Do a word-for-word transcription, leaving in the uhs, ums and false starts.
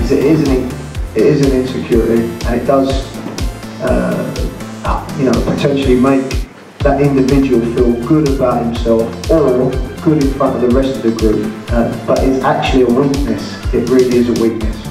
is it is an, it is an insecurity, and it does, uh, you know, potentially make that individual feel good about himself or good in front of the rest of the group, uh, but it's actually a weakness. It really is a weakness.